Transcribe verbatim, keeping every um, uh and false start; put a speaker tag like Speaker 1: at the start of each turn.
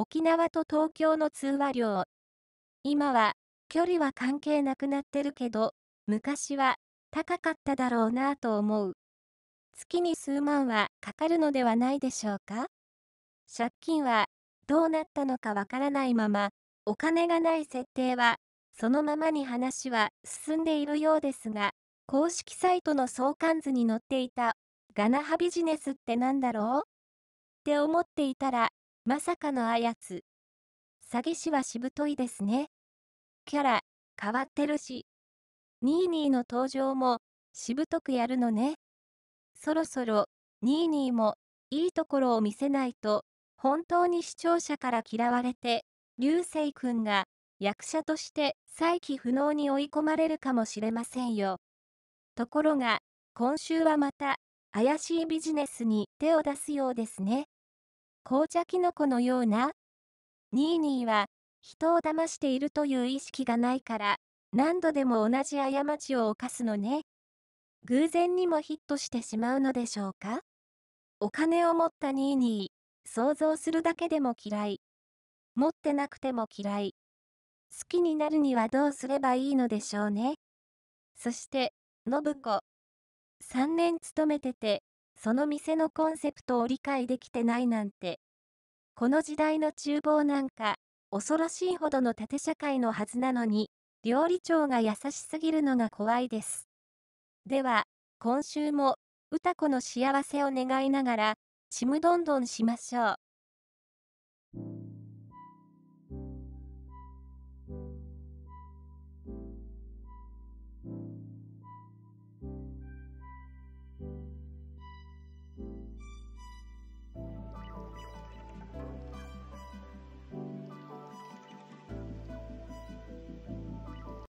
Speaker 1: 沖縄と東京の通話料。今は、距離は関係なくなってるけど、昔は高かっただろうなぁと思う。月に数万はかかるのではないでしょうか？借金はどうなったのかわからないまま、お金がない設定は、そのままに話は進んでいるようですが、公式サイトの相関図に載っていた、ガナハビジネスってなんだろうって思っていたら、まさかのあやつ。詐欺師はしぶといですね。キャラ、変わってるし。ニーニーの登場も、しぶとくやるのね。そろそろ、ニーニーも、いいところを見せないと、本当に視聴者から嫌われて、流星くんが、役者として再起不能に追い込まれるかもしれませんよ。ところが、今週はまた、怪しいビジネスに手を出すようですね。紅茶キノコのような、ニーニーは、人を騙しているという意識がないから、何度でも同じ過ちを犯すのね。偶然にもヒットしてしまうのでしょうか？お金を持ったニーニー、想像するだけでも嫌い。持ってなくても嫌い。好きになるにはどうすればいいのでしょうね。そして、信子。さんねん勤めてて、その店のコンセプトを理解できてないなんて。この時代の厨房なんか、恐ろしいほどの縦社会のはずなのに、料理長が優しすぎるのが怖いです。では、今週も、歌子の幸せを願いながら、ちむどんどんしましょう。